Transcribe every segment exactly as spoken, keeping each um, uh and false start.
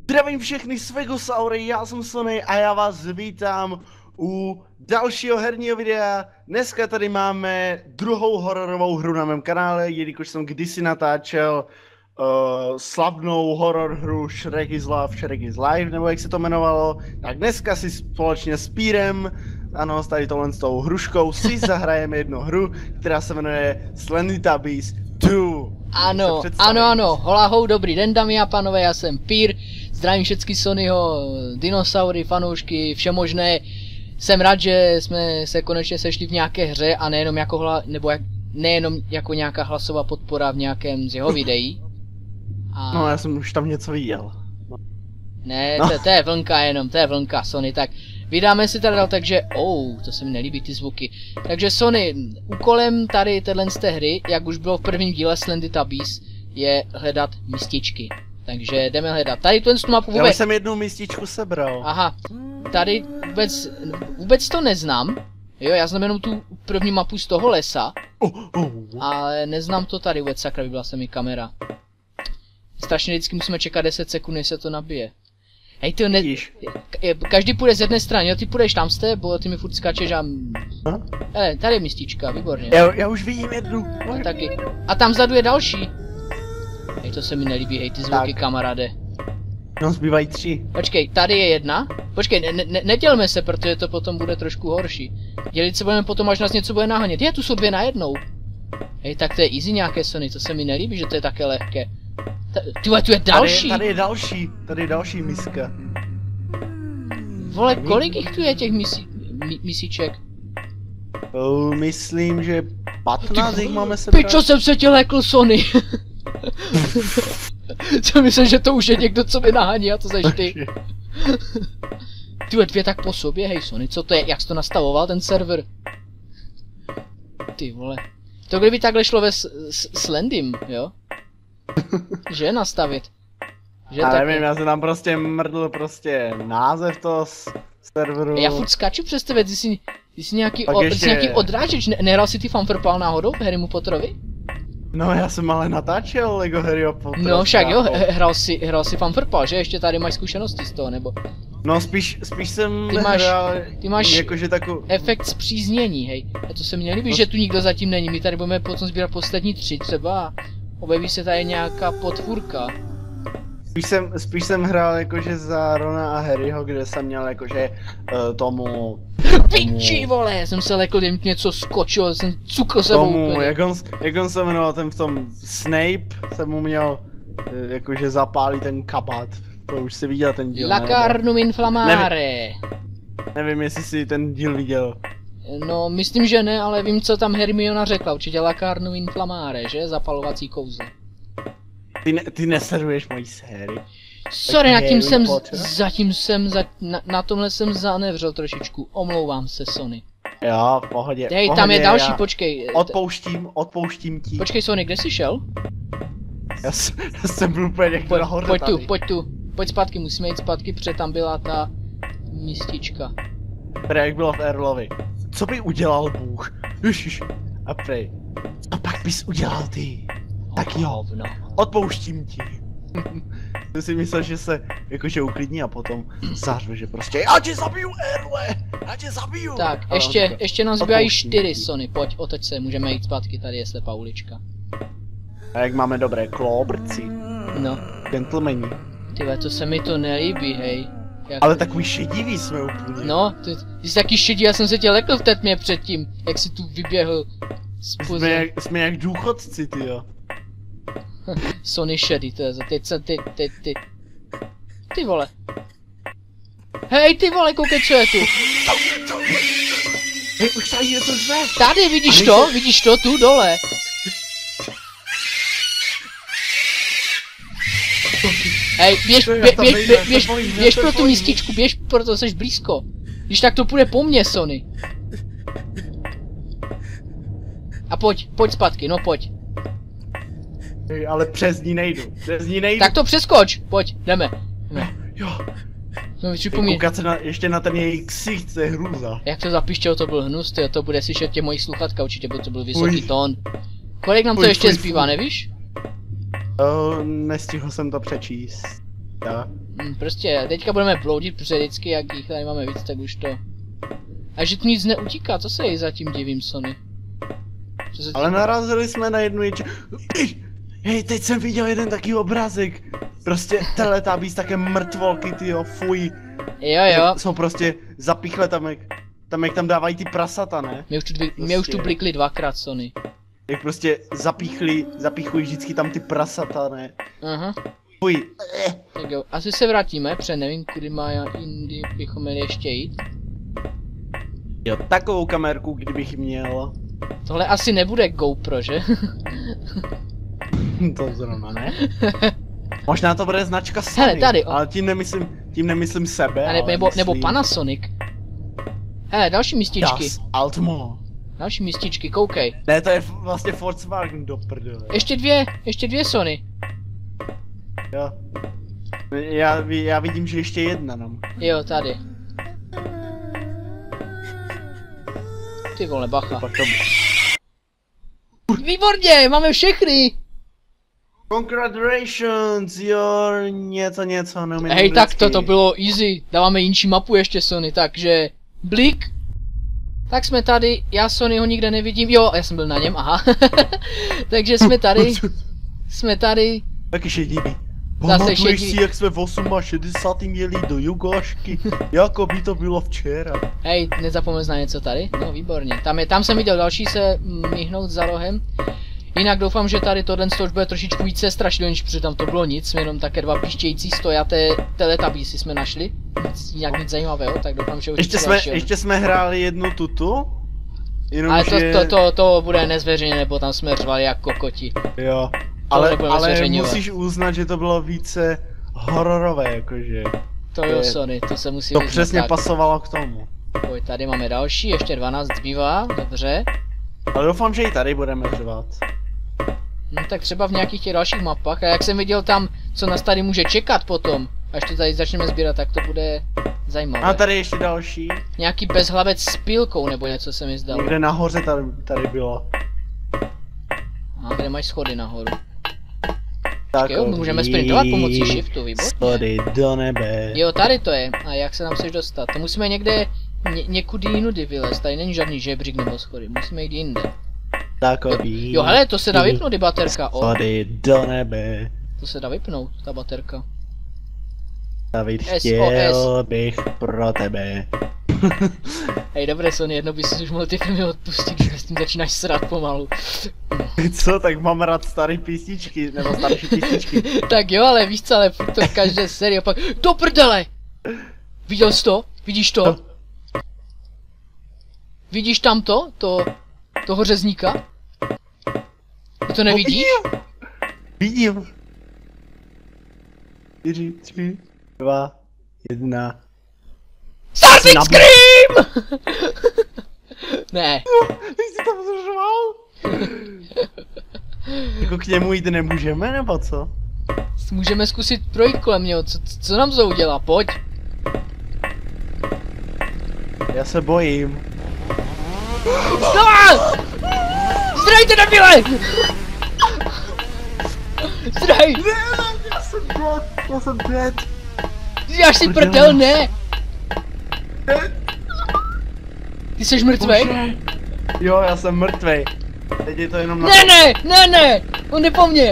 Zdravím všechny Svegosaury, já jsem Sony a já vás vítám u dalšího herního videa. Dneska tady máme druhou hororovou hru na mém kanále, jelikož jsem kdysi natáčel uh, slavnou horor hru Shrek is Love, Shrek is Live, nebo jak se to jmenovalo. Tak dneska si společně s Pírem, ano, s tady tohle s tou hruškou, si zahrajeme jednu hru, která se jmenuje Slendytubbies dva. Ano, ano, ano, holahou, dobrý den dámy a pánové, já jsem Pír, zdravím všechny Sonyho, dinosaury, fanoušky, všemožné. Jsem rád, že jsme se konečně sešli v nějaké hře a nejenom jako hla, nebo jak, nejenom jako nějaká hlasová podpora v nějakém z jeho videí. A... No, já jsem už tam něco viděl. Ne, no. to, to je vlnka jenom, to je vlnka Sony, tak vydáme si tady dal, takže, oh, to se mi nelíbí ty zvuky. Takže Sony, úkolem tady téhle z té hry, jak už bylo v prvním díle Slendytubbies, je hledat místičky. Takže jdeme hledat. Tady tu mapu vůbec... Já jsem jednu místičku sebral. Aha, tady vůbec, vůbec to neznám. Jo, já znám jenom tu první mapu z toho lesa. Uh, uh. Ale neznám to tady vůbec, sakra, vybila se mi kamera. Strašně vždycky musíme čekat deset sekund, než se to nabije. Hej, ty ne... Každý půjde z jedné strany, jo, ty půjdeš tam z té, bo ty mi furt skáčeš a... Huh? Hele, tady je místička, výborně. Já, já už vidím jednu. A taky. A tam vzadu je další. Hej, to se mi nelíbí, hej, ty zvuky, tak. Kamaráde. No, zbývají tři. Počkej, tady je jedna. Počkej, ne, ne, nedělme se, protože to potom bude trošku horší. Dělit se budeme potom, až nás něco bude nahánět. Je, tu jsou dvě najednou. Hej, tak to je easy nějaké Sony, to se mi nelíbí, že to je také lehké. Tyhle, tu je další. Tady, tady je další, tady je další miska. Vole, kolik jich tu je těch misi, mi, misiček? Uh, myslím, že patnáct jich máme sebrat. Pičo, jsem se tě lekl, Sony. Co myslím, že to už je někdo, co mi nahání, a to seš ty. Tyhle dvě tak po sobě, hej Sony, co to je, jak jsi to nastavoval, ten server? Ty vole. To kdyby takhle šlo ve Slendym, jo? Že nastavit? Že já tak... nevím, já jsem tam prostě mrdl prostě název toho serveru. Já furt skáču přes tebe, ty jsi, ty jsi nějaký, o, ještě... jsi nějaký odrážeč, ne, nehrál si ty Fanfrpal náhodou v Harrymu Potterovi? No, já jsem ale natáčel Lego Harryho Pottera. No však jo, hrál si, hrál si Fanfrpal, že? Ještě tady máš zkušenosti z toho, nebo? No spíš, spíš jsem ty máš, hrál, ty máš jakože takovou... efekt zpříznění, hej. A to se mi nelíbí, no. Že tu nikdo zatím není, my tady budeme potom sbírat poslední tři třeba. Objeví se tady nějaká potvůrka. Spíš jsem, spíš jsem hrál jakože za Rona a Harryho, kde jsem měl jakože uh, tomu... tomu... Piči vole, já jsem se lekl, jen něco skočil, jsem cukl sebou tomu, úplně. jak on, jak on se jmenoval, ten v tom Snape, jsem mu měl uh, jakože zapálit ten kabát. To už si viděl ten díl, Lacarnum inflammare. Nevím, nevím, jestli jsi ten díl viděl. No, myslím, že ne, ale vím, co tam Hermiona řekla, určitě Lacarnum inflammare, že? Zapalovací kouzlo. Ty, ne, ty nesleduješ moji sérii. Sorry, na tím jsem, zatím jsem, za, na, na tomhle jsem zanevřel trošičku, omlouvám se Sony. Jo, v pohodě. Hej, pohodě, tam je další, já počkej. Odpouštím, odpouštím ti. Počkej Sony, kde jsi šel? Já, já jsem byl úplně někdo pojď, nahoře pojď tady. tu, pojď tu, pojď zpátky, musíme jít zpátky, protože tam byla ta místička. Prej, jak bylo v Erlovi. Co by udělal Bůh? Ježiš. A prej. A pak bys udělal ty. Tak jo, no. Odpouštím ti. Ty si myslel, že se jakože uklidní a potom zařve, že prostě já tě zabiju, Erle! Já tě zabiju! Tak, ale ještě, říká, ještě nás zbývají čtyři Sony, pojď, otoč se, můžeme jít zpátky, tady je slepá ulička. A jak máme dobré klóbrci. No. Gentlemani. Tyhle, to se mi to nelíbí, hej. Jak... Ale takový šedivý jsme úplně. No, ty, ty jsi taky šedí, já jsem se tě lekl v té tmě předtím, jak jsi tu vyběhl z jsme, jak, jsme jak důchodci, ty jo. Sony šedý, to je za teď se ty, ty, ty, ty vole. Hej, ty vole, koukej, co je tu. Hej, už tady je to zve. Tady, vidíš to, se... vidíš to, tu dole. Hej, běž, bě, běž, běž, běž, běž, běž pro tu místičku, běž, proto jsi blízko. Když tak to půjde po mně, Sony. A pojď, pojď zpátky, no pojď. Hej, ale přes ní nejdu, přes ní nejdu. Tak to přeskoč, pojď, jdeme. jdeme. Jo. No, připomín... Koukat se na, ještě na ten její ksicht, to je hrůza. Jak to zapíštělo, to byl hnus, to, to bude slyšet tě mojí sluchatka, určitě, bo to byl vysoký uj. Tón. Kolik nám uj, to ještě uj, zbývá, nevíš? Uh, nestihl jsem to přečíst. Jo. Hm, prostě teďka budeme bloudit, protože vždycky jak jich tady máme víc, tak už to... A že tu nic neutíká, co se jej zatím divím, Sony? Co se Ale narazili jsme na jednu ječ... Hej, teď jsem viděl jeden takový obrázek. Prostě Teletubbies, také mrtvolky, tyjo, fuj. Jo, jo. Jsou prostě zapichle tam, jak, tam jak tam dávají ty prasata, ne? Mě už tu, dvě, mě už tu blikli dvakrát, Sony. Jak prostě zapíchli, zapíchují vždycky tam ty prasata, ne? Aha. Fuj. Tak jo, asi se vrátíme, protože nevím, kudy má jindy bychom měli ještě jít. Jo, takovou kamerku, kdybych měl. Tohle asi nebude GoPro, že? To zrovna ne. Možná to bude značka Sony, Hele, tady, o. ale tím nemyslím, tím nemyslím sebe, A ne, ale nebo, myslím... nebo Panasonic. Hele, další místičky. Das Altmo. Další místičky, koukej. Ne, to je vlastně Volkswagen do prdele. Ještě dvě, ještě dvě Sony. Jo. Já, já vidím, že ještě jedna nám. Jo, tady. Ty vole, bacha. Pak to... Výborně, máme všechny! Congratulations, jo, něco, něco, neumím Hej, tak to, anglicky. to bylo easy. Dáváme jinší mapu ještě, Sony, takže... Blik. Tak jsme tady, já Sonyho nikde nevidím, jo, já jsem byl na něm, aha. Takže jsme tady, jsme tady. Taky šedivý. Zase Pamatuješ šedivý. si, jak jsme v šedesátém jeli do Jugošky? Jako by to bylo včera. Hej, nezapomeň na něco tady? No, výborně. Tam, je, tam jsem viděl další se míhnout za rohem. Jinak doufám, že tady tohle už bude trošičku více strašidelnější, protože tam to bylo nic, jenom také dva píštějící stojaté Teletubbiesy jsme našli. Nic, nějak nic zajímavého, tak doufám, že už Ještě něco jsme, dalšího. ještě jsme hráli jednu tutu. Ale to, že... to, to, to bude nezveřejněné, nebo tam jsme řvali jak kokoti. Jo. Ale, nebudeme ale zveřejňovat. musíš uznat, že to bylo více hororové, jakože. To jo, je- Sony, to se musí To vyznat, přesně tak. pasovalo k tomu. Pojď, tady máme další, ještě dvanáct zbývá, dobře. Ale doufám, že i tady budeme řvat. No tak třeba v nějakých těch dalších mapách, a jak jsem viděl tam, co nás tady může čekat potom, až to tady začneme sbírat, tak to bude zajímavé. A tady ještě další. Nějaký bezhlavec s pílkou nebo něco se mi zdalo. Někde nahoře tady, tady bylo. A kde máš schody nahoru? Tak Jo, můžeme sprintovat pomocí shiftu, výborně. Schody do nebe. Jo, tady to je. A jak se nám chceš dostat? To musíme někde, ně, někudy jinudy vylézt. Tady není žádný žebřík nebo schody, musíme jít jinde. Takový. Jo, hele, to se dá vypnout, i baterka. O, Schody do nebe. to se dá vypnout, ta baterka. David, S O S. chtěl bych pro tebe. Hej, dobré, Sony, jedno by si už mohl ty filmy odpustit, že s tím začínáš srát pomalu. Co, tak mám rád staré písničky, nebo starší písničky. Tak jo, ale víš co, ale furt to v každé sérii opak. Do prdele! Viděl jsi to? Vidíš to? To. Vidíš tam to? To... Toho řezníka? Ty to nevidíš? Vidím. Čtyři, tři, dva, jedna. Starting Nab- Scream! Ne. Ty jsi tam zřval? Jako k němu jít nemůžeme, nebo co? Můžeme zkusit projít kolem něho, co, co nám to udělá, pojď. Já se bojím. Ah! Zdrejte, debile! Zdrej! Já jsem dead, já jsem dead. Já si prdel, ne! Ty jsi mrtvej? Bože. Jo, já jsem mrtvej. Teď je to jenom na... Ne, ne, ne, ne! On je po mně!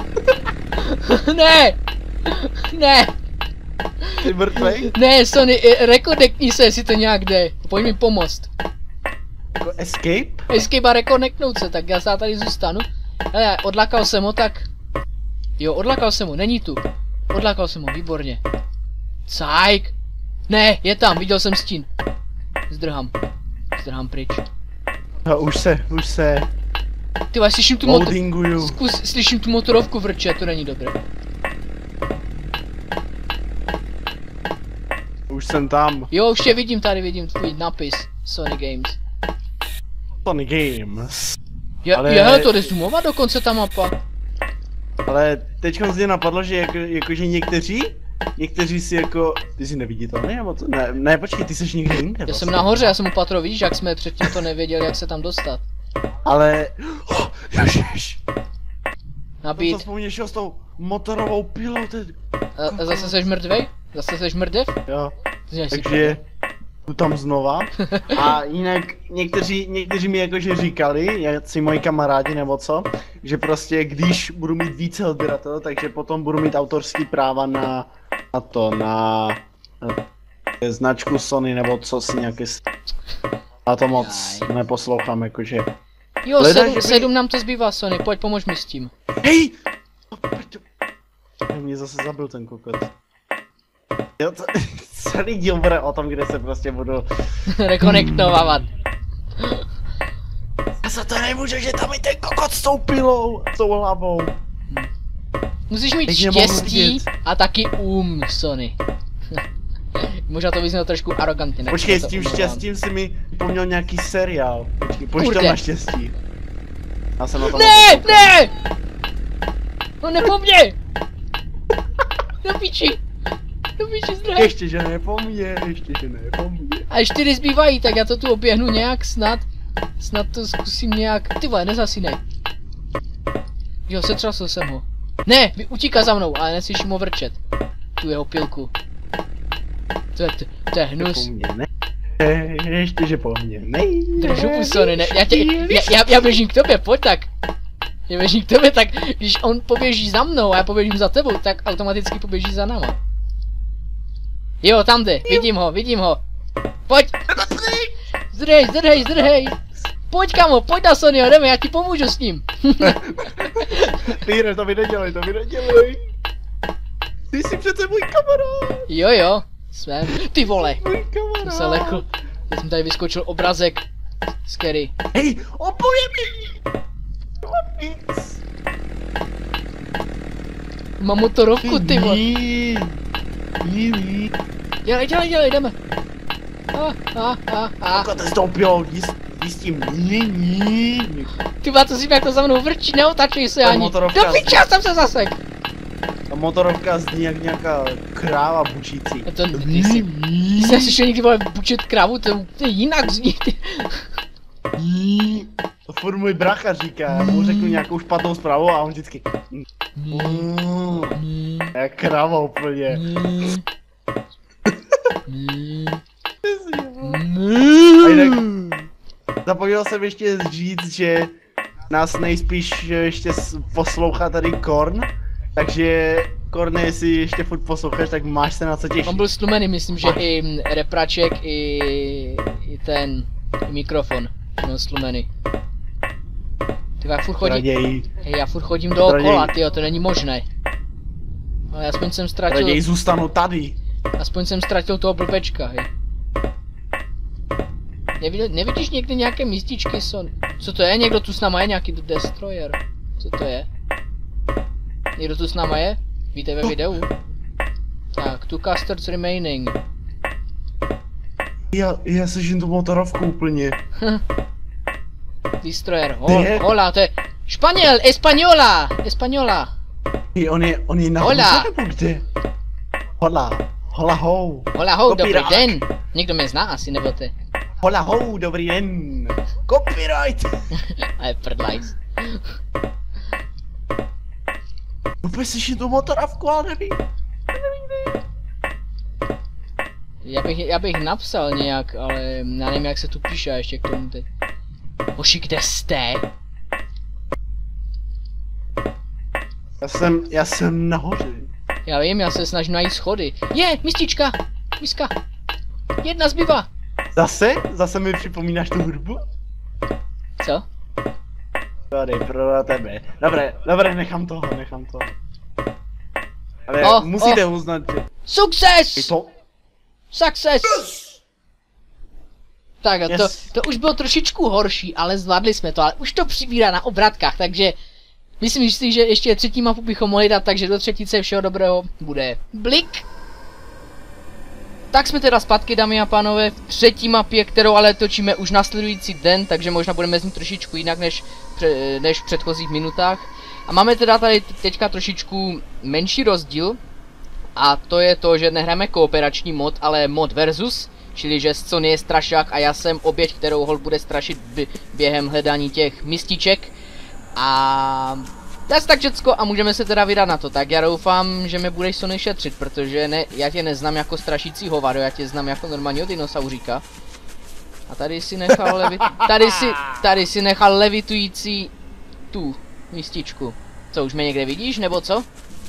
Ne! Ne! Jsi mrtvej? Ne, Sony, eh, rekodekni se, jestli to nějak jde. Pojď mi pomoct. Jako escape? Escape a rekoneknout se, tak já se tady zůstanu. Hele, odlakal jsem ho, tak... Jo, odlakal jsem ho, není tu. Odlakal jsem ho, výborně. Cajk! Ne, je tam, viděl jsem stín. Zdrhám. Zdrhám pryč. No, už se, už se Ty vole, slyším tu motor... loadinguju. Zkus, slyším tu motorovku vrčet, to není dobré. Už jsem tam. Jo, už tě vidím, tady vidím tvůj nápis. Sony Games. Sony Games. Je, Ale- je hele, to jde zoomovat dokonce ta mapa. Ale teď mě napadlo, že jako, jakože někteří, někteří si jako, ty jsi neviditelný, nebo to? Ne, ne, počkej, ty jsi někde jinde. Já jsem nahoře, já jsem u patro, víš, jak jsme předtím to nevěděli, jak se tam dostat. Ale, oh, ježiš. Nabít. To, co vzpomíněš s tou motorovou pilou, ty... A, a zase seš mrtvej? Zase seš mrdev? Jo, Takže takže jdu tam znova. A jinak někteří, někteří mi jakože říkali, si moji kamarádi nebo co, že prostě když budu mít více odběratelů, takže potom budu mít autorský práva na, na to, na, na značku Sony nebo co si nějaké... A to moc Jaj. neposlouchám, jakože... Jo, Leda, sedm, že by- sedm nám to zbývá, Sony, pojď pomož mi s tím. Hej! Mě zase zabil ten kokot. Jo, to, celý díl bude o tom, kde se prostě budu... Rekonektovávat. Já za to nemůžu, že tam je ten kokot s tou pilou a s tou hlavou. Musíš mít Teď nemohu štěstí vidět. a taky um, Sony. Možná to vyznělo trošku arrogantně. tak Počkej, se s tím omlouvám. štěstím si mi připomněl nějaký seriál. Počkej, pojď to Kurde. na štěstí. Já jsem na to Ne, ne! No ne po mně! Do piči! Do piči zdrhej! Ještě, že ne po mně, ještě, že ne po mně. A čtyři zbývají, tak já to tu oběhnu nějak snad. Snad to zkusím nějak. Ty vole, nezasínej. Jo, setřasl jsem ho. Ne, vy- utíká za mnou, ale neslyším ho vrčet. Tu jeho pilku. To je, to, to je Po hnus. mně, ne. Eh, Ještě, že po mně, ne. Držu pusony, ne, já, tě, já, já, já běžím k tobě, pojď tak. Já běžím k tobě, tak když on poběží za mnou a já poběžím za tebou, tak automaticky poběží za náma. Jo, tam jde, vidím ho, vidím ho. Pojď. Zdrhej, zdrhej, zdrhej. Pojď kamo, pojď na Sonyho, jdeme, já ti pomůžu s ním. Píre, to mi nedělej, to mi nedělej. Ty jsi přece můj kamarád. Jo, jo, jsme. Ty vole, Můj kamarád. jsem se lekl. Teď jsem tady vyskočil obrazek. Scary. Hej, opoje mi! Nic. Mám motorovku, ty vole. Ní, ní, ní. Dělej, dělej, dělej, jdeme. A, a, a, a. Koukate s tou pilou, jí s- jí s tím ní, ní. Ty vole, to si jak to za mnou vrčí, neotačej se Ta ani. motorovka Do piče, já jsem se zasek. Ta motorovka zní jak nějaká kráva bučící. A to, ty jsi, ty jsi slyšel někdy vole bučet krávu, to, to je jinak zní, ty. Ní. To furt můj bracha říká, já mu řeknu nějakou špatnou zprávu a on vždycky... Mm. Jak kráva úplně. A jinak, zapomněl jsem ještě říct, že nás nejspíš ještě s- poslouchá tady Korn, takže Korne, jestli ještě furt posloucháš, tak máš se na co těšit. On byl stlumený, myslím, že i mm, repraček, i, i ten i mikrofon byl stlumený. Ty já furt chodím, Raději, hej, já furt chodím dookola, raději- tyjo, to není možné. Ale aspoň jsem ztratil, raději zůstanu tady. aspoň jsem ztratil toho blbečka, hej. Nevidě, nevidíš někdy nějaké místičky, son? Co to je? Někdo tu s náma je? Nějaký destroyer? Co to je? Někdo tu s náma je? Víte ve videu? Tak, two casters remaining. Já, já slyším tu motorovku úplně. Destroyer. Hol, Ne. hola, to je... Španěl! Española! Española! Hej, on je, on je na Hola. hůře, nebo kde? Hola, hola hou. Hola ho, dobrý Kopírák. den! Někdo mě zná asi, nebo ty? Hola hou, dobrý den. Copyright. Ale prdlajs. Úplně slyším tu motorovku, ale nevím. Já bych, já bych napsal nějak, ale já nevím, jak se tu píše ještě k tomu teď. Hoši, kde jste? Já jsem, já jsem nahoře. Já vím, já se snažím najít schody. Je, mistička! Miska! Jedna zbývá! Zase? Zase mi připomínáš tu hudbu? Co? Tady, pro tebe. Dobré, dobré, nechám toho, nechám toho. Ale O, musíte uznat, že je Success! to... Success! Tak a to, Yes. to už bylo trošičku horší, ale zvládli jsme to, ale už to přibírá na obratkách, takže myslím si, že ještě třetí mapu bychom mohli dát, takže do třetice všeho dobrého bude blik. Tak jsme teda zpátky, dámy a pánové, v třetí mapě, kterou ale točíme už následující den, takže možná budeme znít trošičku jinak než, pře- než v předchozích minutách. A máme teda tady teďka trošičku menší rozdíl, a to je to, že nehráme kooperační mod, ale mod versus, čili že Sony je strašák a já jsem oběť, kterou hol bude strašit během hledání těch mističek. A To je tak všecko a můžeme se teda vydat na to. Tak já doufám, že mě budeš Sony šetřit, protože ne, já tě neznám jako strašící hovado, já tě znám jako normálního dinosauříka. A tady si nechal levit... Tady si, tady si nechal levitující tu místičku. Co, už mě někde vidíš, nebo co?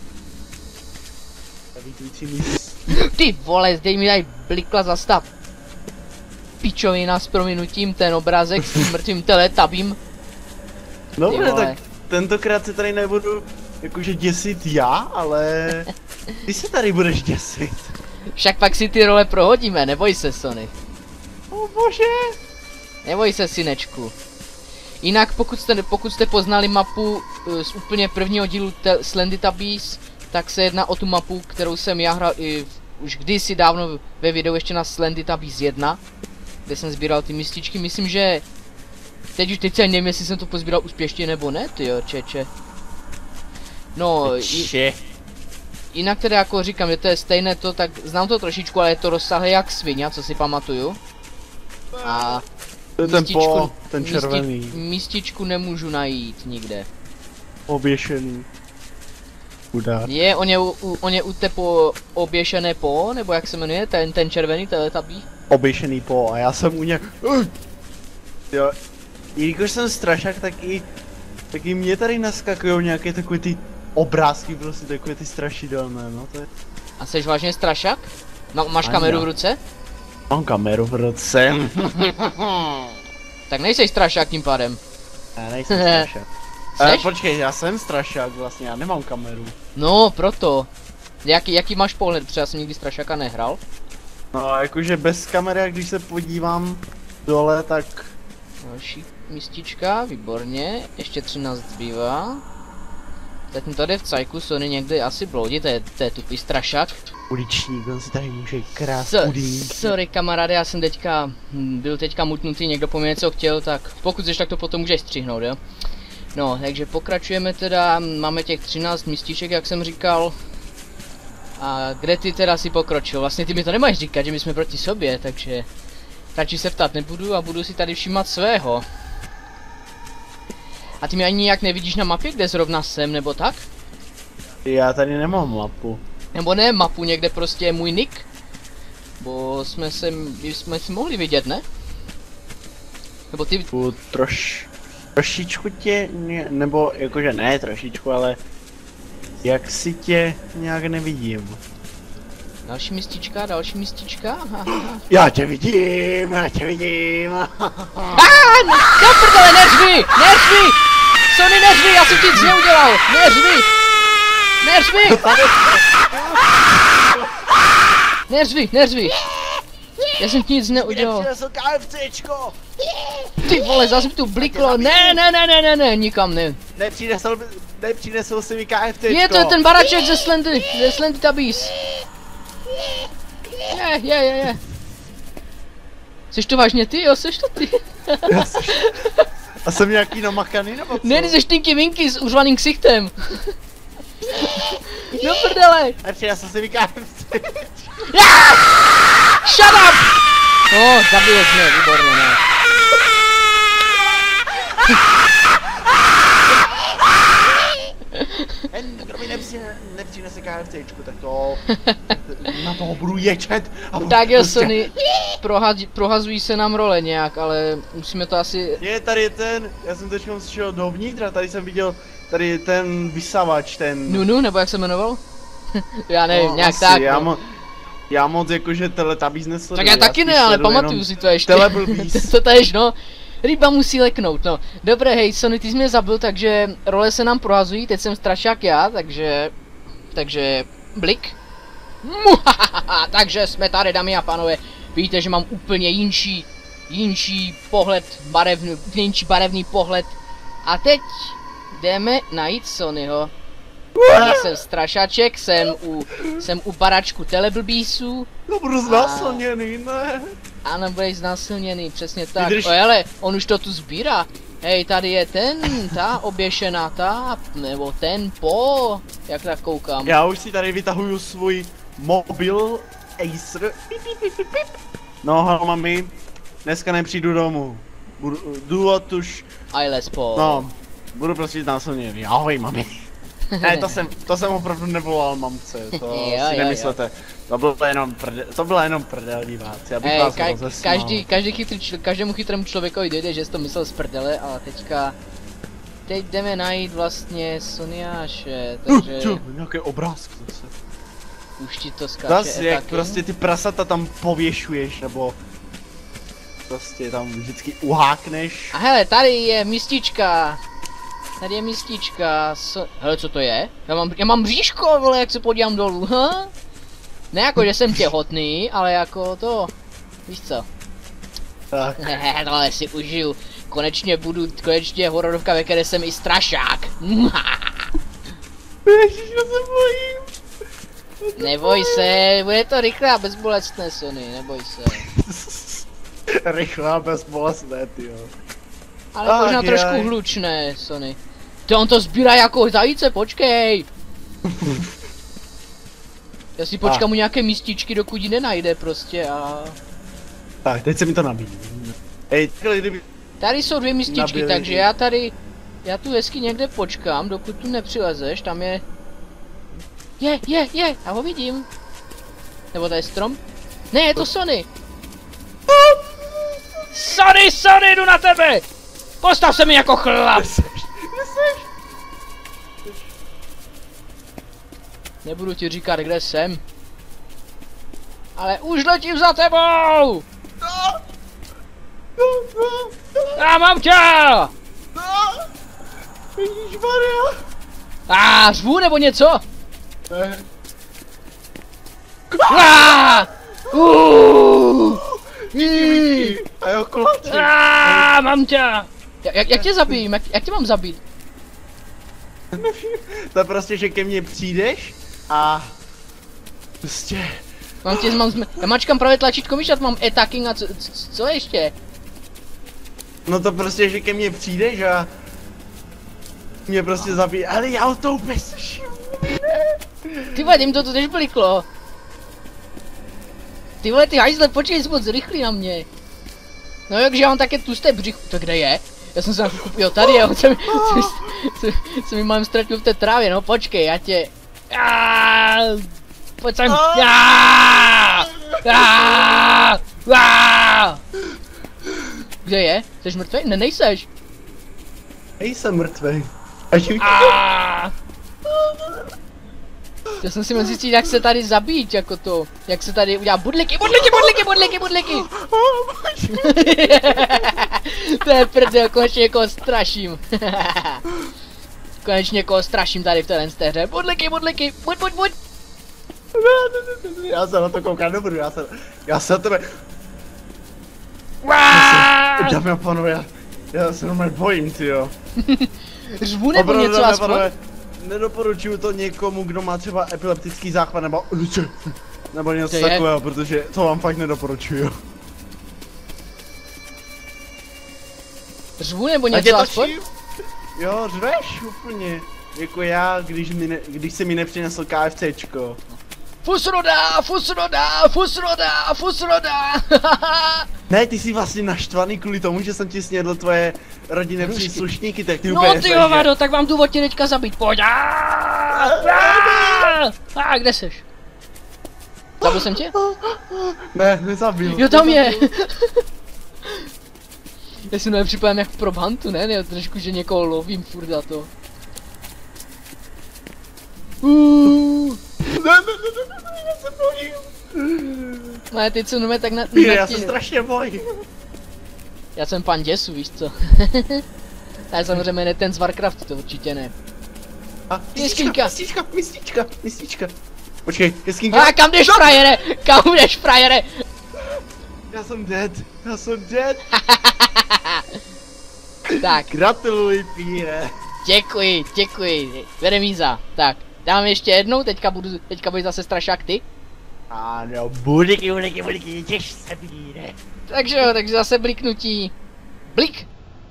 Levitující míst. Ty vole, zdej mi tady blikla zastav. Pičovina s prominutím ten obrázek s tím mrtvým teletabím. Dobře, tak tentokrát se tady nebudu jakože děsit já, ale ty se tady budeš děsit. Však pak si ty role prohodíme, neboj se, Sony. O bože. Neboj se, synečku. Jinak pokud jste, pokud jste poznali mapu uh, z úplně prvního dílu Slendytubbies, tak se jedná o tu mapu, kterou jsem já hrál i v, už kdysi dávno ve videu ještě na Slendytubbies jedna, kde jsem sbíral ty mističky. Myslím, že teď už teď se nevím, jestli jsem to pozbíral úspěšně nebo ne, tyjo, čeče. No, i, jinak teda jako říkám, že to je stejné to, tak znám to trošičku, ale je to rozsahlé jak svině, co si pamatuju. A to je ten po, ten červený. Místi, místičku nemůžu najít nikde. Oběšený. Udát. Je, on je, u, on je u té po oběšené po, nebo jak se jmenuje, ten, ten červený teletabí? Oběšený po a já jsem u něj... Uh! Jo, i když jsem strašák, tak i... Tak i mě tady naskakují nějaké takové ty obrázky, prostě takové ty strašidelné, no to je... A jsi vážně strašák? Má, máš Ani kameru já. v ruce? Mám kameru v ruce. Tak nejseš strašák tím pádem. Já nejsem strašák. Eh, počkej, já jsem strašák vlastně, já nemám kameru. No, proto. Jaký, jaký máš pohled, protože já jsem nikdy strašáka nehrál? No, jakože bez kamery, když se podívám dole, tak... Další místička, výborně, ještě třináct zbývá. Teď tady v cajku Sony někde asi bloudí, to je, to je tupý strašák. Uličník, on si tady může krást so, udík. Sorry kamaráde, já jsem teďka, byl teďka mutnutý, někdo po mě něco chtěl, tak pokud chceš, tak to potom můžeš střihnout, jo? No, takže pokračujeme teda, máme těch třináct místiček, jak jsem říkal. A kde ty teda si pokročil? Vlastně ty mi to nemáš říkat, že my jsme proti sobě, takže... Radši se ptát nebudu a budu si tady všímat svého. A ty mi ani nijak nevidíš na mapě, kde zrovna jsem, nebo tak? Já tady nemám mapu. Nebo ne mapu, někde prostě je můj nick? Bo jsme se, jsme si mohli vidět, ne? Nebo ty... U troš... Trošičku tě, nebo jakože ne trošičku, ale... Jak si tě nějak nevidím. Další místička, další místička. Já tě vidím, já tě vidím. Ah, no, no prdele, neřvi, neřvi! Sony, neřvi, já jsem ti nic neudělal, neřvi! Neřvi! Neřvi, neřvi! Já jsem ti nic neudělal. Nepřinesl KFCčko! Ty vole, zase mi tu bliklo, ne, ne, ne, ne, ne, ne, nikam ne. Nepřinesl, nepřinesl si mi KFCčko. Je to ten baraček ze Slendy, ze Slendytubbies. Je, je, je, je. Jsi to vážně ty, jo, jsi to ty? Já jsem, a jsem nějaký namakaný, nebo co? Ne, ty jsi Tinky Winky s uřvaným ksichtem. No prdele. Nepřinesl si mi KFCčko. Shut up! No, zabiješ mě, výborně, ne. Kdo mi nepřinese KFCčku, tak to... Na toho budu ječet a budu... Tak jo, Sony, prohaz, prohazují se nám role nějak, ale musíme to asi... Je, tady je ten, já jsem teď šel dovnitř a tady jsem viděl, tady ten vysavač, ten... Nunu, nebo jak se jmenoval? Já nevím, no, nějak asi, tak, já, no. mo já moc jakože Teletubbies nesleduju. Tak já taky ne, ale pamatuju si to ještě. Teleblbís. to tež, no. Ryba musí leknout, no. Dobré, hej, Sony, ty jsi mě zabil, takže role se nám prohazují, teď jsem strašák já, takže... Takže... Blik. Muhahaha, takže jsme tady, dámy a pánové. Víte, že mám úplně jinší, jinší pohled, barevný, jinší barevný pohled. A teď jdeme najít Sonyho. Já jsem strašaček, jsem u, jsem u baračku Teleblbísů. No budu znásilněný, ne? Ano, budeš znásilněný, přesně tak. Vydrž... O, hele, on už to tu sbírá. Hej, tady je ten, ta oběšená ta, nebo ten po, jak tak koukám. Já už si tady vytahuju svůj mobil Acer. Pip, pip, pip, pip. No, halo mami, dneska nepřijdu domů. Budu, důvod už... Ajles po. No, budu prostě násilně. Ahoj, mami. Ne, to jsem, to jsem opravdu nevolal mamce, to Jo, si jo, nemyslete. To bylo jenom prdel, to byla jenom prdel, diváci, abych Ej, vás ka rozesmál. každý, každý chytrý, čl- každému chytrému člověkovi dojde, že jsi to myslel z prdele, ale teďka... Teď jdeme najít vlastně Soniáše, takže... Uh, nějaké obrázky zase. Už ti to skáče Zase jak taky. prostě ty prasata tam pověšuješ, nebo... Prostě tam vždycky uhákneš. A hele, tady je mistička. Tady je mistička. So... Hele, co to je? Já mám, já mám bříško, vole, jak se podívám dolů, ha? Ne jako, že jsem těhotný, ale jako to... Víš co? Tak. Hehe, tohle si užiju. Konečně budu, konečně hororovka, ve které jsem i strašák. Ježiš, já se bojím. Neboj se, bude to rychlé a bezbolestné, Sony, neboj se. Rychlá, bezbolestné, tyjo. Ale Ach, možná trošku jaj. hlučné, Sony. Ty on to sbírá jako zajíce, počkej! Já si počkám u nějaké místičky, dokud ji nenajde prostě a... Tak, teď se mi to nabíjí. Ej, takhle kdyby... Tady jsou dvě místičky, Nabili. takže já tady... Já tu hezky někde počkám, dokud tu nepřilezeš, tam je... Je, je, je, já ho vidím. Nebo to je strom? Ne, je to Sony. Sony, Sony, jdu na tebe! Postav se mi jako chlap! Nebudu ti říkat, kde jsem. Ale už letím za tebou! Já mám tě! Ježišmarja. A řvu nebo něco? Ne. Ah! Uh! Díky. A jo, kulaček. Ah, mám tě! Jak, jak, jak tě zabijím? Jak, jak tě mám zabít? To je prostě, že ke mně přijdeš a... Prostě... Mám tě, mám, zme- já mačkám právě tlačítko myšat, mám attacking a co, co, co ještě? No to prostě, že ke mně přijdeš a... Mě prostě zabije, ale já o to úplně slyším. Ty vole, jim to tu tež bliklo. Ty vole, ty hajzle, počkej, jsi moc rychlý na mě. No jakže já mám také tlusté břicho, to kde je? Já jsem se na chvilku, jo tady je, on se mi, se, se, se mi mám ztratil v té trávě, no počkej, já tě... Aaaa, pojď sem, aaaa, aaaa, aaaa. Kde je? Jsi mrtvej? Ne, nejseš. Nejsem mrtvej. Až mi Aaaa. Já jsem si měl zjistit, jak se tady zabít, jako to, jak se tady udělá budliky, budliky, budliky, budliky, budliky. To je prdel, konečně někoho straším. Konečně někoho straším tady v téhle hře. Budliky, budliky, buď, buď, buď. Já se na to koukám, nebudu, já se, já se na tebe... Waaaaah! Dámy a pánové, já, já se normálně bojím, tyjo. Řvu nebo Opravdu, něco dámy a aspoň? pánové, nedoporučuju to někomu, kdo má třeba epileptický záchvat nebo... Nebo něco To je- takového, protože to vám fakt nedoporučuju. Řvu nebo Ať něco je to aspoň? čím? Jo, řveš úplně. Jako já, když, mi ne, když se mi nepřinesl KFCčko. Fusroda, fusroda, fusroda, fusroda. Ne, ty jsi vlastně naštvaný kvůli tomu, že jsem ti snědl tvoje rodinné příslušníky, tak ty No úplně ty seš, jo, že- Vado, tak vám důvod tě teďka zabít, pojď. A kde seš? Zabil jsem tě? Ne, nezabil. Jo, tam je. Nezabil. Já si nepřipadám jak v Probhuntu, ne? Já trošku, že někoho lovím furt za to. Uh, Ne, ne, ne, ne, ne, ne, já se bojím. ne, teď jsem normálně tak na... Píre, na já tě- se strašně bojím. Já jsem pan děsu, víš co? Ale samozřejmě ne ten z Warcraftu, to určitě ne. A Mistička. mistička, mistička, mistička. Počkej, jeskinka. A kam jdeš, frajere? Kam jdeš, frajere? Já jsem dead, já jsem dead. Tak, Gratuluji, Píre. děkuji, děkuji. Remíza. Tak, dám ještě jednou, teďka budu, teďka budeš zase strašák ty. Ano, budiky, budiky, budiky, těž se, Píre. Takže jo, takže zase bliknutí. Blik.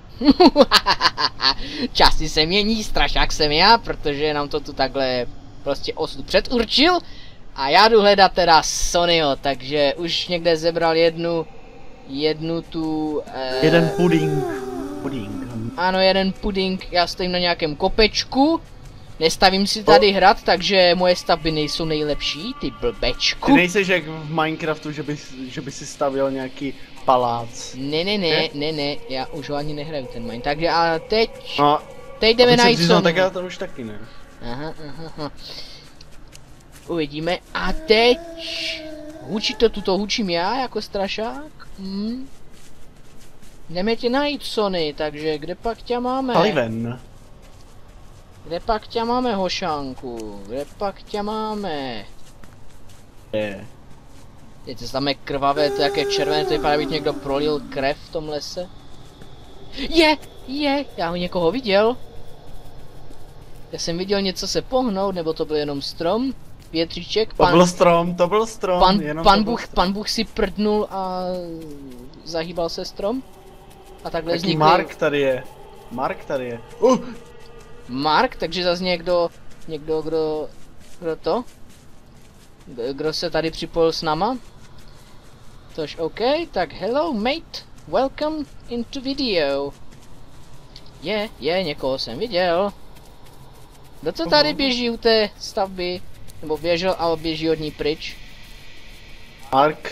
Časy se mění, strašák jsem já, protože nám to tu takhle prostě osud předurčil. A já jdu hledat teda Sonyho, takže už někde zebral jednu, jednu tu... Eh, Jeden puding. Puding. Ano, jeden puding, já stojím na nějakém kopečku. Nestavím si tady hrad, takže moje stavby nejsou nejlepší, ty blbečku. Ty nejseš jak v Minecraftu, že by, že by si stavěl nějaký palác. Ne, ne, ne, ne, ne, já už ho ani nehraju ten mine, takže ale teď, No, teď jdeme najít přiznal, Sony. tak já to už taky ne. Aha, aha, aha. Uvidíme, a teď, hučí to, tuto hučím já jako strašák. Hm. Jdeme tě najít, Sony, takže kde pak tě máme? Paliven. Kde pak tě máme, hošánku? Kde pak tě máme? Je. Teď se tam je krvavé, to jaké červené, to vypadá, být někdo prolil krev v tom lese. Je, je, já ho někoho viděl. Já jsem viděl něco se pohnout, nebo to byl jenom strom? Větříček, To byl strom, to byl strom. pan, jenom pan, to byl Bůh, strom. pan Bůh si prdnul a zahýbal se strom? A takhle Jaký vznikl Mark tady je. Mark tady je. Uh, Mark, takže zase někdo, někdo, kdo, kdo to? Kdo- Kdo se tady připojil s náma? Tož OK, tak hello mate, welcome into video. Je, je, někoho jsem viděl. Kdo to tady běží u té stavby? Nebo běžel, ale běží od ní pryč. Mark.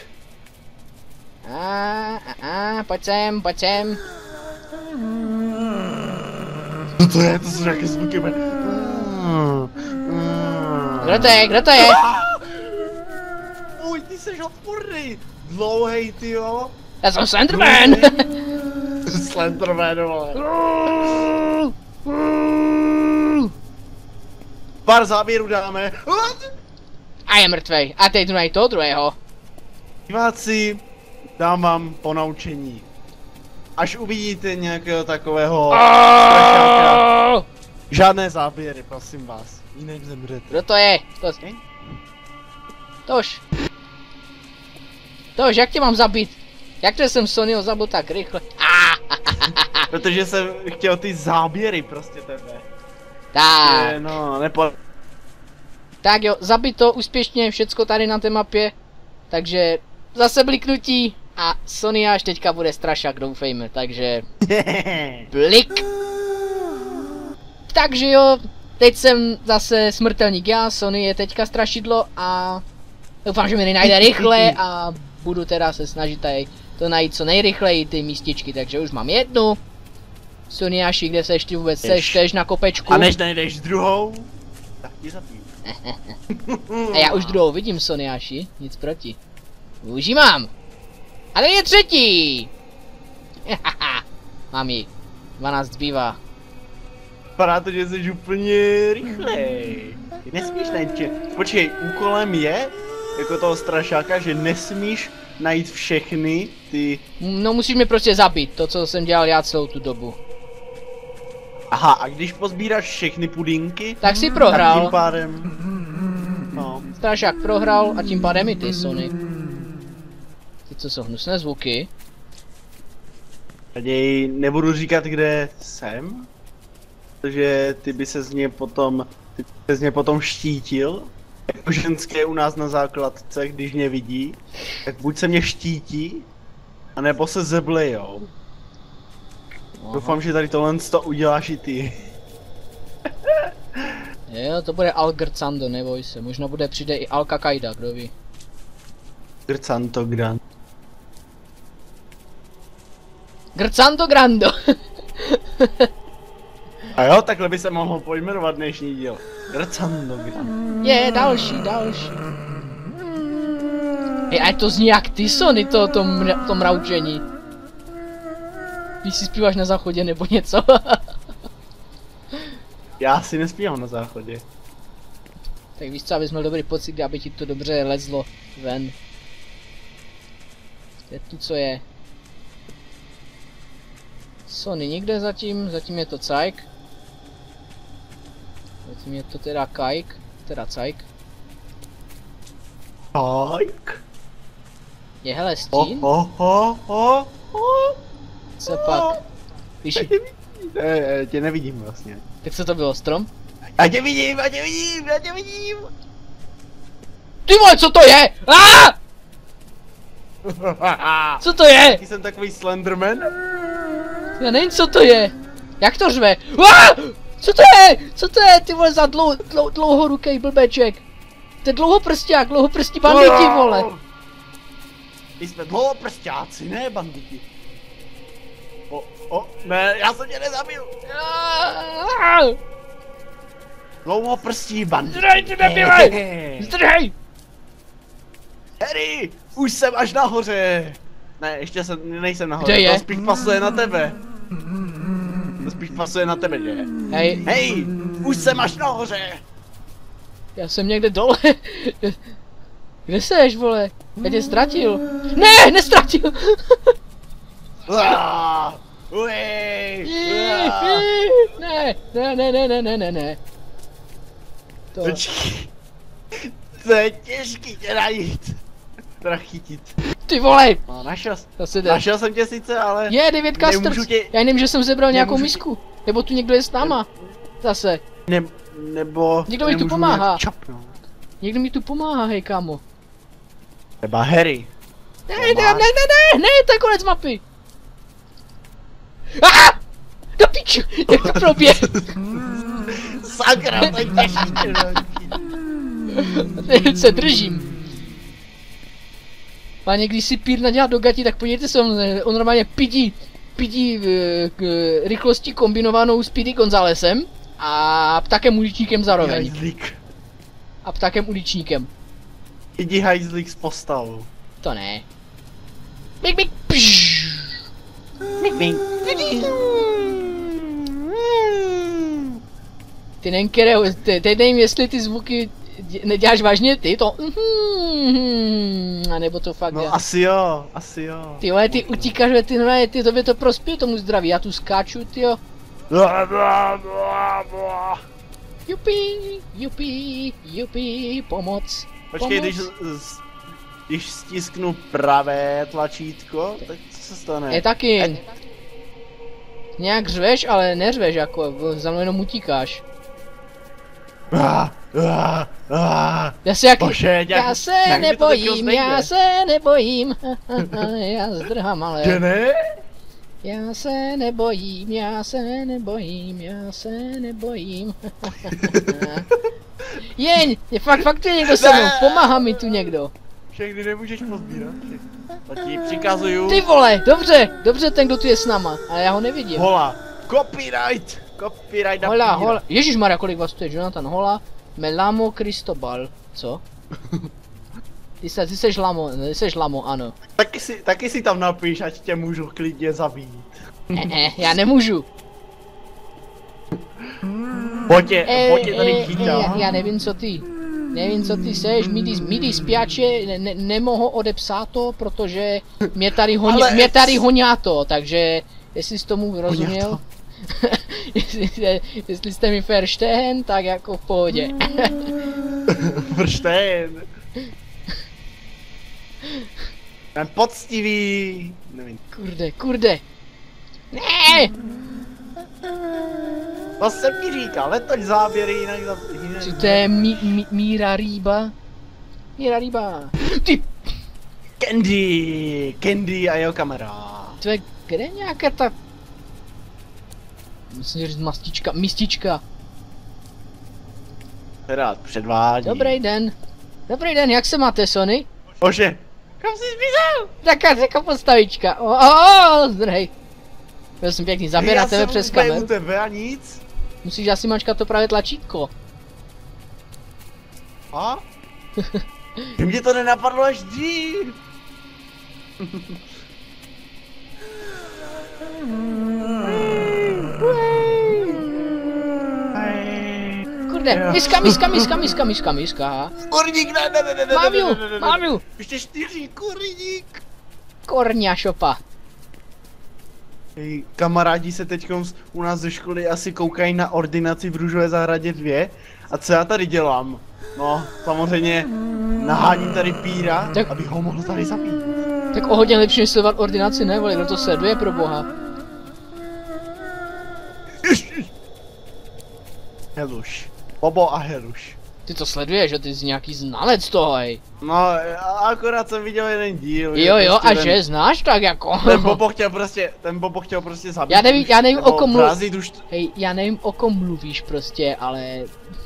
A, a, a, pojď sem, pojď sem. Co to je? To jsou nějaké zvuky. Uh, uh. Kdo to je, kdo to je? Uj, ty jsi odporný. Dlouhej, ty jo. Já jsem Slenderman. Slenderman, vole. Pár záběrů dáme. A je mrtvej. A teď jdu najít toho druhého. Diváci, dám vám ponaučení. Až uvidíte nějakého takového Ah! strašáka, žádné záběry, prosím vás. Jinak zemřete. Kdo to je? To... Tož. Tož, jak tě mám zabít? Jak to jsem Sonyho zabil tak rychle? Ah! Protože jsem chtěl ty záběry prostě tebe. Tak. Je, no, nepo... Tak jo, zabito úspěšně všecko tady na té mapě. Takže zase bliknutí a Sony až teďka bude strašák, doufejme, takže blik. Takže jo, teď jsem zase smrtelník já, Sony je teďka strašidlo a doufám, že mi najde rychle a budu teda se snažit tady to najít co nejrychleji ty místičky, takže už mám jednu. Sonyáši, kde seš ty vůbec, seš tež na kopečku. A než najdeš druhou, tak ti zabiju. A já už druhou vidím, Sonyáši, nic proti. Už ji mám. A tady je třetí. Mám ji. dvanáct zbývá. Vypadá to, že jsi úplně rychlej. Ty nesmíš najít vše... Počkej, úkolem je, jako toho strašáka, že nesmíš najít všechny ty... No musíš mě prostě zabít, to co jsem dělal já celou tu dobu. Aha, a když pozbíráš všechny pudinky, Tak si tak prohrál. tím pádem... No. Strašák prohrál a tím pádem i ty, Sony. Ty co jsou hnusné zvuky. Raději nebudu říkat, kde jsem, protože ty by se z mě potom, ty by se z mě potom štítil. Jako ženské u nás na základce, když mě vidí, tak buď se mě štítí, anebo se zeblejou. Aha. Doufám, že tady tohle to uděláš i ty. Jo, to bude Al Grcando, neboj se. Možná bude přijde i Al Kakaida, kdo ví. Grcanto Gran. Grcando Grando! A jo, takhle by se mohl pojmenovat dnešní díl. Grcanto Gran. Je, další, další. Hej, a to zní jak ty, Sony, to, to, mra, to mraučení. Když si zpíváš na záchodě nebo něco. Já si nespívám na záchodě. Tak víš co, abys měl dobrý pocit, aby ti to dobře lezlo ven. Je tu co je. Sony nikde zatím, zatím je to cajk. Zatím je to teda kajk, teda cajk. Tak. Je hele Ho, stín, ho, ho, ho, ho. co pak? Víš, Ne, ne, tě nevidím vlastně. tak co to bylo, strom? Já tě vidím, já tě vidím, já tě vidím. Ty vole, co to je? Ah! Co to je? Taky jsem takový Slenderman. Já nevím, co to je. Jak to řve? Uá! Co to je? Co to je, ty vole, za dlou, dlou, dlouhorukej blbeček? To je dlouhoprsták, dlouhoprstí banditi, vole. My jsme dlouhoprstáci, ne banditi. O, o, ne, já jsem tě nezabil. Dlouhoprstí banditi. Zdrhej, ty debile! Zdrhej! Harry, už jsem až nahoře. Ne, ještě jsem, nejsem nahoře. Kde je? To spíš pasuje na tebe. To spíš pasuje na tebe, že? Hej. Hej, už jsem až nahoře. Já jsem někde dole. Kde seš, vole? Já tě ztratil. Ne, nestratil. Uá, uej, uá. Ne, ne, ne, ne, ne, ne, ne, ne. To. Počkej. To je těžký tě najít. Teda chytit. Ty vole! No, našel, Zase jde. našel jsem tě sice, ale... Je, David Casters. nemůžu tě... Já nevím, že jsem zebral nějakou nemůžu misku. Nebo tu někdo je s náma. Zase. Ne, nebo... Někdo mi tu nemůžu pomáhá. nějak čapnout. Někdo mi tu pomáhá, hej kámo. Třeba Harry. Ne, ne, ne, ne, ne, ne, to je konec mapy. Ah! Do piču, jak to proběh. Sakra, to je těžký. Se držím. A někdy si Pír nadělá do gatí, tak podívejte se, on, on normálně pidí, pidí k rychlosti kombinovanou s Speedy Gonzálesem a ptakem uličníkem zároveň. Hajzlík. A ptakem uličníkem. Jdi hajzlík s postavou. To ne. Bik, bik, pš. Mik, mik. Ty nevím, které, ty, teď nevím, jestli ty zvuky neděláš vážně ty, to mm, a nebo to fakt No dělá. asi jo, asi jo. Ty vole, ty utíkáš, ty normálně, ty tobě to prospěje tomu zdraví, já tu skáču, tyjo. Jupi, jupi, jupi, pomoc. Počkej, pomoc. když, z- když stisknu pravé tlačítko, tak co se stane? Je taky. Nějak řveš, ale neřveš, jako, za mnou jenom utíkáš. Ah, ah, ah. Já se jak... Bože, nějak- já se nějak mi to teďko nebojím, já znejde. se nebojím, já zdrhám, ale... Že ne? Já se nebojím, já se nebojím, já se nebojím. Jeň, je fakt, fakt je někdo se mnou, pomáhá mi tu někdo. Všechny nemůžeš pozbírat. To ti přikazuju. Ty vole, dobře, dobře ten, kdo tu je s náma, ale já ho nevidím. Hola. Copyright. Copyright na Hola, píra. hola, ježišmarja, kolik vás tu je, Jonathan, hola, Melamo Cristobal, co? Ty, se, ty seš lamo, ty seš lamo, ano. Taky si, taky si tam napiš, ať tě můžu klidně zabít. Ne, ne, já nemůžu. Pojď je, Eh, pojď je tady eh, eh, já, chytá. já nevím, co ty. Nevím, co ty seš, midi, midi spjače, ne, ne, nemohu odepsat to, protože mě tady, honě, Ale- mě tady hoňá to, takže jestli jsi tomu rozuměl, to. jestli, jste- jestli jste mi verstehen, tak jako v pohodě. Vrštén. Ten poctivý. Nevím. Kurde, kurde. Ne! To jsem ti říkal, letoď záběry jinak za... jinak- Co to je mi, mi, Míra Rýba? Míra Rýba. Ty, Candy. Candy a jeho kamarád. to je, kde je nějaká ta... Myslím, že mastička, mistička. Rád předvádí. Dobrý den. Dobrý den, jak se máte, Sony? Bože. Kam jsi zmizel? Taká, taká postavička. O, o, o, zdrhej. Byl jsem pěkný, zaběr na tebe přes úplně u kameru. tebe a nic. Musíš asi mačkat to právě tlačítko. A? Mně to nenapadlo až dřív. Kurde, miska, miska, miska, miska, miska, miska. Kurník, ne, ne, ne, ne, ne, Mám ne, ju, ne, ne, ne, mám ne. ju. Ještě čtyři, kurník. Korňa šopa. Hej, kamarádi se teď u nás ze školy asi koukají na ordinaci v Růžové zahradě dvě. A co já tady dělám? No, samozřejmě naháním tady Píra, Tak- abych ho mohl tady zabít. Tak o hodně lepší než sledovat ordinaci, ne, vole, kdo to sleduje pro boha. Heluš. Bobo a Heluš. Ty to sleduješ, že ty jsi nějaký znalec toho, hej. No, akorát jsem viděl jeden díl. Jo, jo, prostě a ten, že znáš tak jako. Ten Bobo chtěl prostě, ten Bobo chtěl prostě zabít. Já nevím, já nevím o kom mluvíš. Už... Hej, já nevím o kom mluvíš prostě, ale...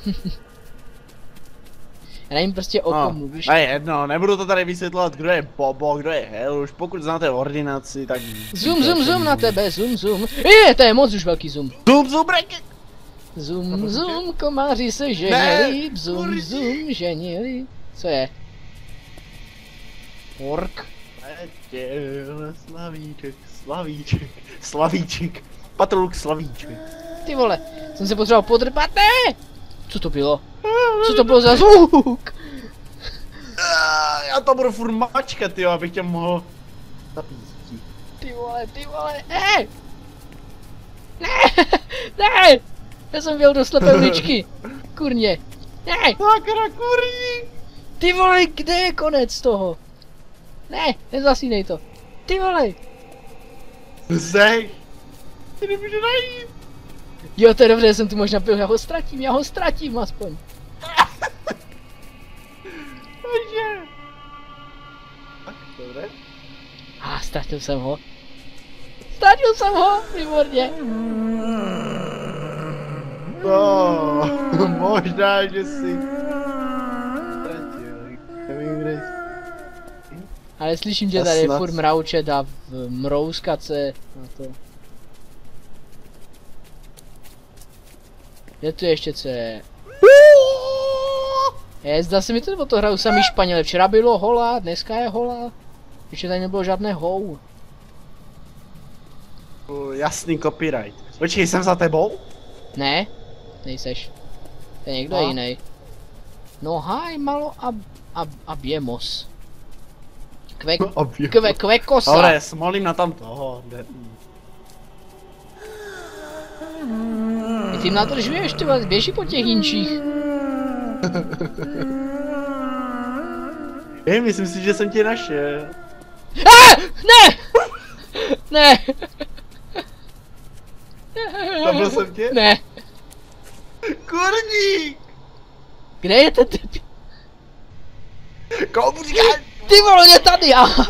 Já nevím prostě o no, kom mluvíš. A jedno, nebudu to tady vysvětlovat, kdo je Bobo, kdo je Heluš, pokud znáte ordinaci, tak... Zoom, zoom, zoom na tebe, zoom, zoom. Je, to je moc už velký zoom. Zoom, zoom, break! Zoom, zoom, komáři se ženili, zoom, zoom, ženili. Co je? Ork. Slavíček, slavíček, slavíček, patroluk slavíček. Ty vole, jsem se potřeboval podrbat, ne! Co to bylo? Co to bylo za zvuk? Já to budu furt mačkat, jo, abych tě mohl zapístit. Ty vole, ty vole, ne! Ne! Ne! Já jsem byl do slepé uličky. Kurně. Ne! Sakra, kurní! Ty vole, kde je konec toho? Ne, nezasínej to. Ty vole. Zej! Ty nemůžu najít! Jo, to je dobře, jsem tu možná byl, já ho ztratím, já ho ztratím aspoň. Takže. Tak, dobré. A ah, ztratil jsem ho. Ztratil jsem ho, výborně. No, možná, že si ztratil, nevím, kde jsi. Ale slyším, že tady je furt mraučet a mrouskat se na to. Je tu ještě co je? Je, zdá se mi to, nebo to hraju sami Španěle. Včera bylo hola, dneska je hola. Ještě tady nebylo žádné hou. Uh, jasný copyright. Počkej, jsem za tebou? Ne, nejseš. To je někdo no. jiný. No hi, malo ab, ab, abiemos. Kve, kve, kve kosa. Ale smolím na tam toho. Ty tím nadržuješ, ty vás běží po těch jinčích. Hej, myslím si, že jsem tě našel. Ah, ne! Ne! Zabil jsem tě? Ne. Kurník! Kde je ten typ? Komu říkáš? Ty vole, je tady, aha!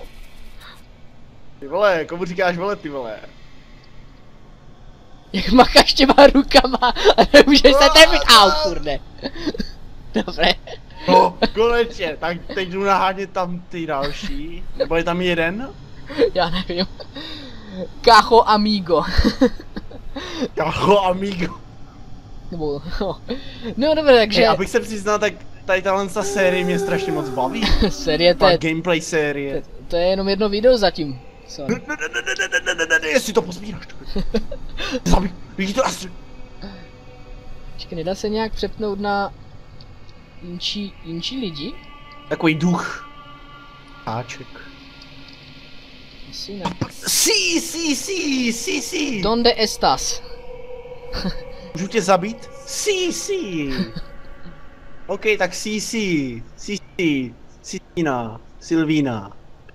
Ty vole, komu říkáš vole, ty vole? Jak macháš těma rukama a nemůžeš se trefit, au, kurde. Dobré. No, konečně, tak teď jdu nahánět tam ty další, nebo je tam jeden? Já nevím. Cajo amigo. Cajo amigo. Nebo, no. No dobré, takže... Hey, abych se přiznal, tak tady tahle série mě strašně moc baví. Série to je... gameplay série. To, to je jenom jedno video zatím. Ne, ne, ne, ne, ne, ne, ne, ne, ne, jestli to pozbíráš. Zabij, vidí to asi. Čekaj, nedá se nějak přepnout na... Jinčí, jinčí lidi? Takový duch. Háček. Asi ne. Sí, sí, sí, sí, sí. Donde estás? Můžu tě zabít? Sí, sí. OK, tak sí, sí. Sí, sí. Silvína. Silvína.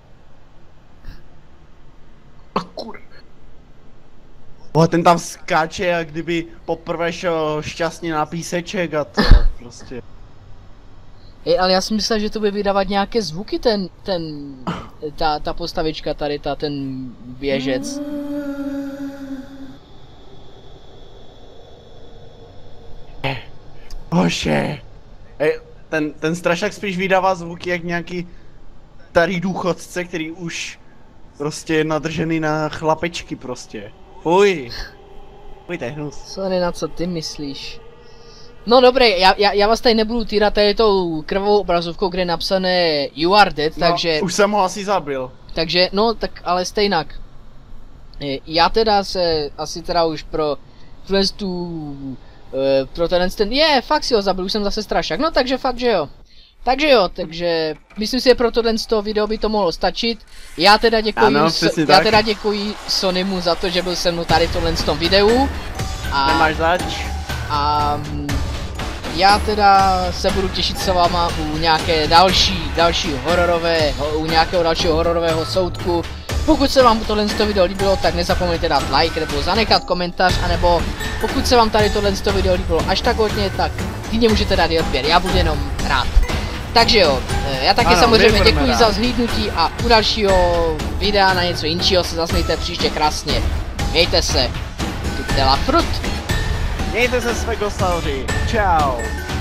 A kur... O, ten tam skáče, jak kdyby poprvé šel šťastně na píseček a to prostě. Ej, ale já si myslel, že to bude vydávat nějaké zvuky ten, ten, ta, ta postavička tady, ta, ten běžec. Bože. Ej, ten, ten strašák spíš vydává zvuky jak nějaký starý důchodce, který už prostě je nadržený na chlapečky prostě. Fuj. Fuj, to je hnus. Sorry, na co ty myslíš? No dobré, já, já, já vás tady nebudu týrat tady tou krvavou obrazovkou, kde je napsané You are dead, no, takže... už jsem ho asi zabil. Takže, no, tak ale stejnak. Já teda se asi teda už pro tuhle tu... Pro ten ten... Je, fakt si ho zabil, už jsem zase strašák, no takže fakt, že jo. Takže jo, takže myslím si, že pro tohle z toho video by to mohlo stačit. Já teda děkuji, ano, so, já teda děkuji Sonymu za to, že byl se mnou tady v tohle tom videu. A, nemáš zač. A já teda se budu těšit se váma u nějaké další, další hororové, u nějakého dalšího hororového soudku. Pokud se vám tohle video líbilo, tak nezapomeňte dát like nebo zanechat komentář, anebo pokud se vám tady tohle video líbilo až tak hodně, tak klidně můžete dát i odběr, já budu jenom rád. Takže jo, já taky ano, samozřejmě děkuji rád za zhlídnutí a u dalšího videa na něco jiného se zase mějte příště krásně. Mějte se, tu Dela Frut. Mějte se, Svegosauři, čau.